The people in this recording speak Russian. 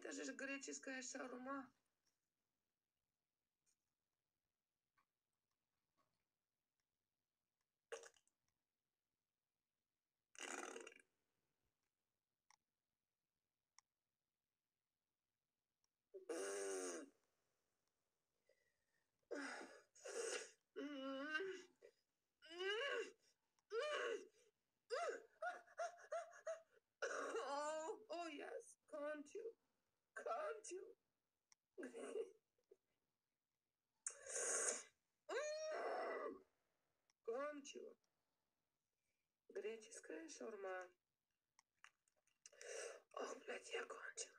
Это же греческая шаурма. Oh yes, can't you? Can't you? Can't you? Греческая шаурма. Ох, блядь, я кончила.